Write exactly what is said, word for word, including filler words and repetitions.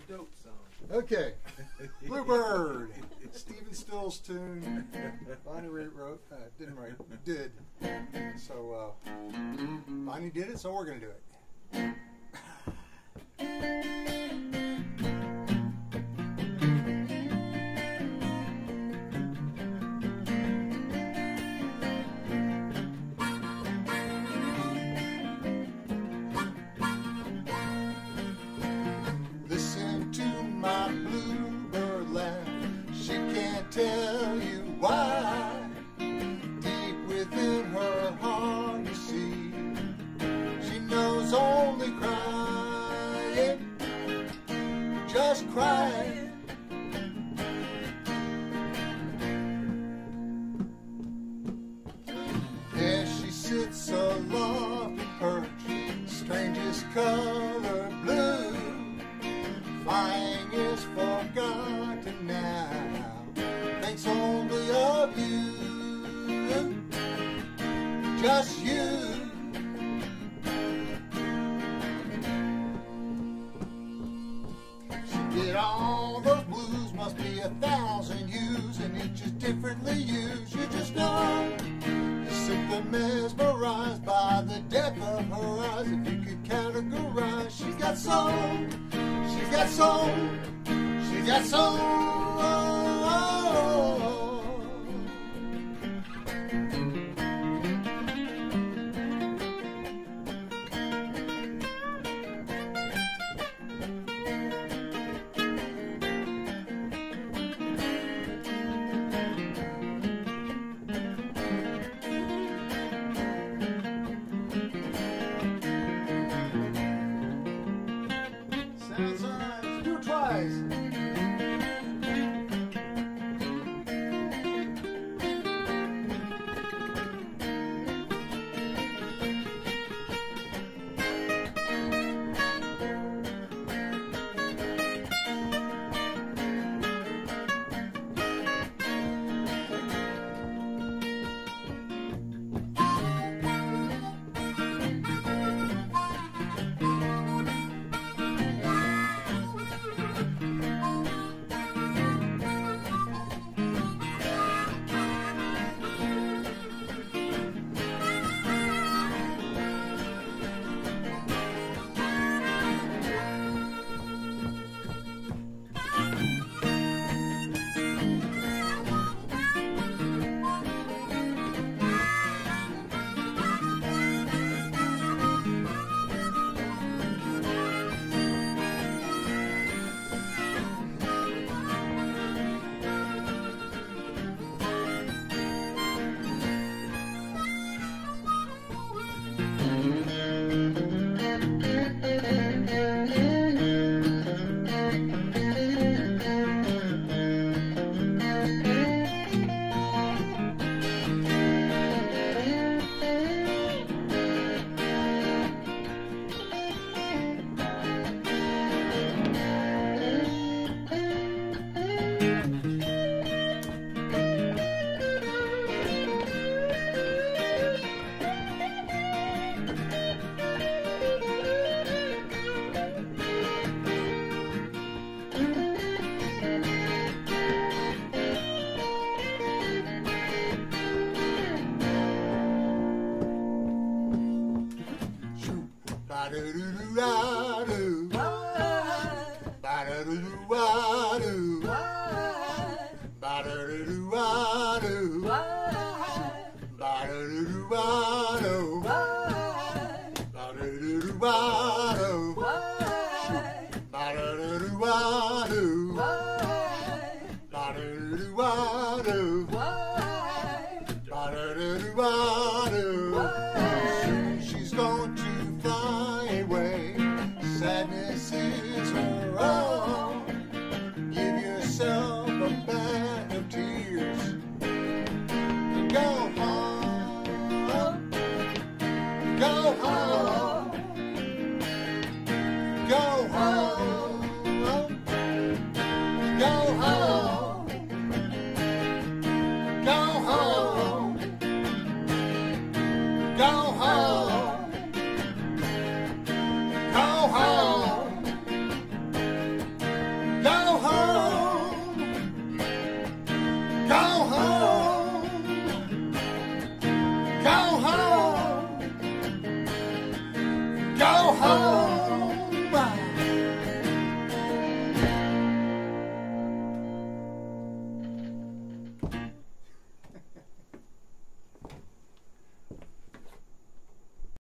dope song. Okay. Bluebird. Stephen Still's tune. Bonnie wrote, uh, didn't write, did. So, uh, Bonnie did it, so we're going to do it. Listen to my bluebird laugh. She can't tell you why. Deep within her heart, you see, she knows only crying, just crying. There she sits aloft and perched, strangest color blue. Flying is forgotten now, thinks only of you, just you. She did all those blues, must be a thousand hues, and each is differently used. You just know, you're simply mesmerized by the depth of her eyes. If you could categorize, she's got soul. She's got soul, she's got soul. Sounds nice. Do it twice. Ba-da-doo-doo-da-doo. Ba-da-doo-doo-da-doo. Ba-da-doo-doo-da-doo. Ba-da-doo-doo-da-doo. Ba-da-doo-doo-da-doo. Ba-da-doo-doo-da-doo. Ba-da-doo-doo-da-doo. Ba-da-doo-doo-da-doo. Soon she's going to fly away. Sadness is her own. home.